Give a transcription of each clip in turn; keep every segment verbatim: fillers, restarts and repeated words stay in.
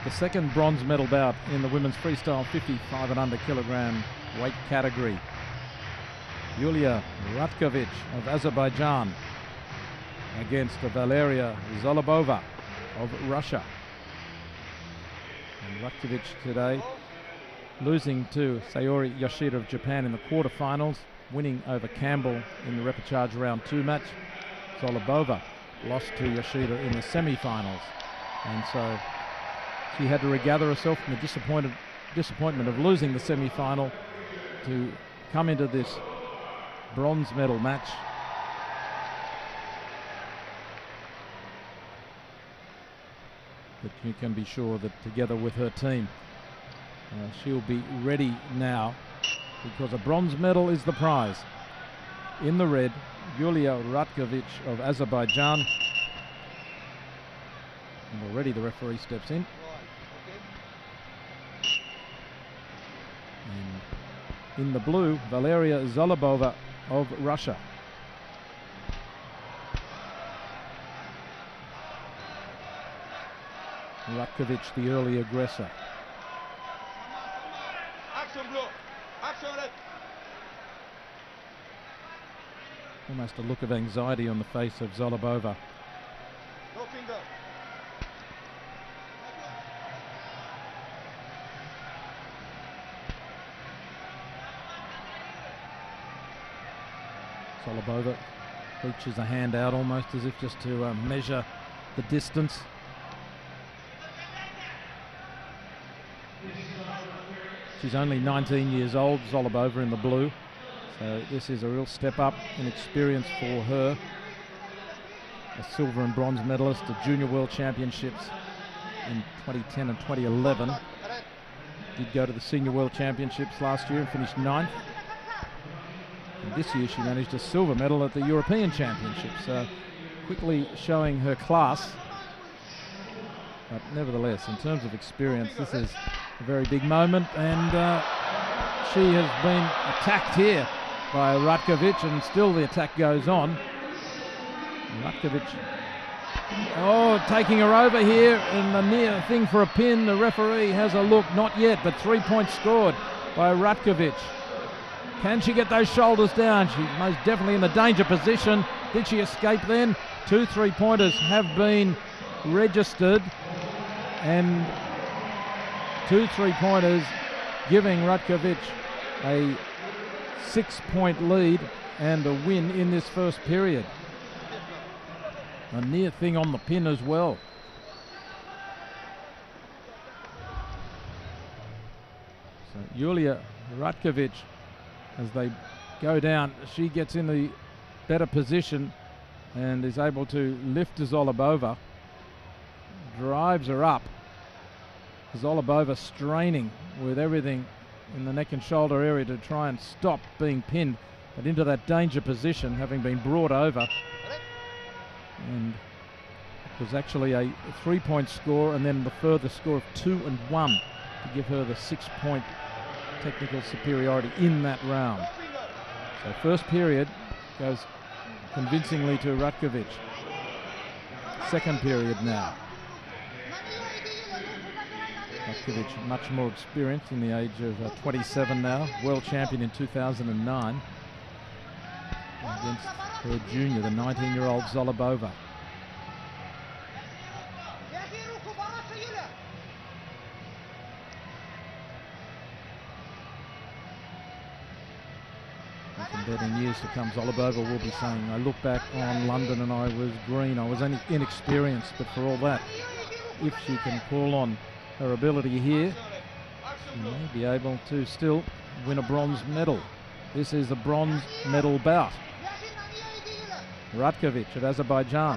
the second bronze medal bout in the women's freestyle fifty-five and under kilogram weight category. Yulia Ratkevich of Azerbaijan against Valeria Zolobova of Russia. And Ratkevich today losing to Sayori Yoshida of Japan in the quarterfinals, winning over Campbell in the repechage round two match. Zolobova lost to Yoshida in the semi-finals, and so she had to regather herself from the disappointed disappointment of losing the semi-final to come into this bronze medal match. But you can be sure that together with her team, uh, she'll be ready now, because a bronze medal is the prize. In the red, Yulia Ratkevich of Azerbaijan. And already the referee steps in. And in the blue, Valeria Zolobova of Russia. Ratkevich, the early aggressor. Almost a look of anxiety on the face of Zolobova. No finger. Zolobova reaches a hand out almost as if just to uh, measure the distance. She's only nineteen years old, Zolobova in the blue. So this is a real step up in experience for her. A silver and bronze medalist at Junior World Championships in twenty ten and twenty eleven. Did go to the Senior World Championships last year and finished ninth. And this year she managed a silver medal at the European Championships. So quickly showing her class. But nevertheless, in terms of experience, this is a very big moment, and uh, she has been attacked here by Ratkevich, and still the attack goes on. Ratkevich, oh, taking her over here, and the near thing for a pin. The referee has a look, not yet, but three points scored by Ratkevich. Can she get those shoulders down? She's most definitely in the danger position. Did she escape then? Two three-pointers have been registered, and two three-pointers giving Ratkevich a six-point lead and a win in this first period. A near thing on the pin as well. So Yulia Ratkevich, as they go down, she gets in the better position and is able to lift Zolobova, drives her up. Zolobova straining with everything in the neck and shoulder area to try and stop being pinned, but into that danger position, having been brought over. And it was actually a three-point score, and then the further score of two and one to give her the six-point technical superiority in that round. So first period goes convincingly to Ratkevich. Second period now. Ratkevich, much more experienced, in the age of uh, twenty-seven now, world champion in two thousand nine against her junior, the nineteen-year-old Zolobova. I bet in years to come, Zolobova will be saying, I look back on London and I was green, I was only inexperienced, but for all that, if she can call on her ability here, she may be able to still win a bronze medal. This is a bronze medal bout. Ratkevich of Azerbaijan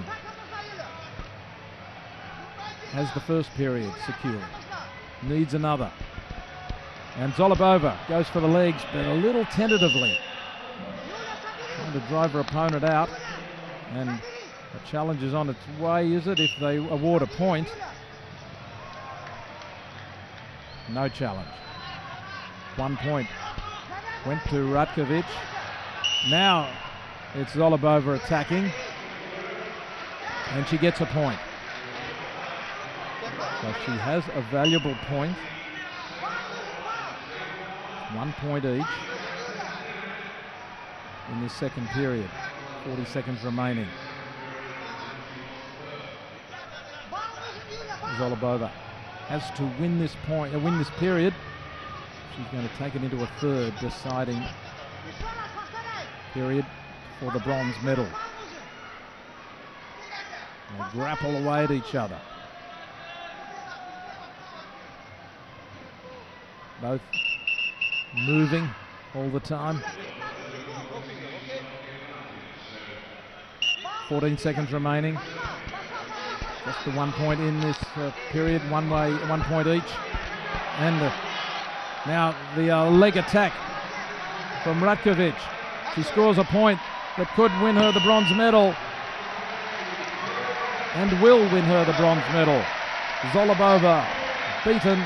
has the first period secured, needs another. And Zolobova goes for the legs, but a little tentatively, trying to drive her opponent out. And the challenge is on its way, is it, if they award a point? No challenge. One point went to Ratkevich. Now it's Zolobova attacking, and she gets a point. So So she has a valuable point. One point each in this second period. forty seconds remaining. Zolobova has to win this point, uh, win this period. She's going to take it into a third deciding period for the bronze medal. They grapple away at each other. Both moving all the time. fourteen seconds remaining. Just the one point in this uh, period, one way, one point each. And uh, now the uh, leg attack from Ratkevich. She scores a point that could win her the bronze medal. And will win her the bronze medal. Zolobova beaten.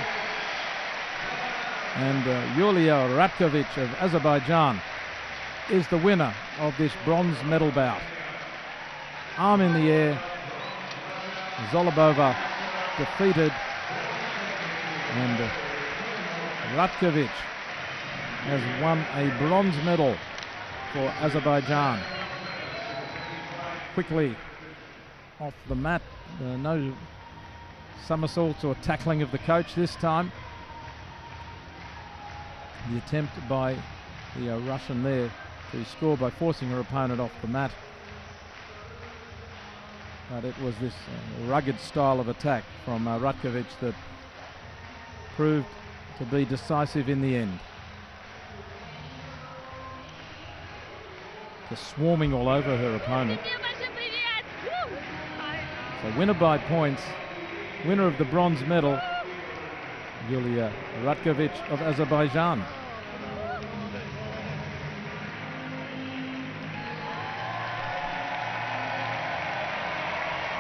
And uh, Yulia Ratkevich of Azerbaijan is the winner of this bronze medal bout. Arm in the air. Zolobova defeated. And uh, Ratkevich has won a bronze medal for Azerbaijan. Quickly off the mat. Uh, no somersaults or tackling of the coach this time. The attempt by the uh, Russian there to score by forcing her opponent off the mat. But it was this uh, rugged style of attack from uh, Ratkevich that proved to be decisive in the end. Just swarming all over her opponent. So winner by points, winner of the bronze medal, Yulia Ratkevich of Azerbaijan.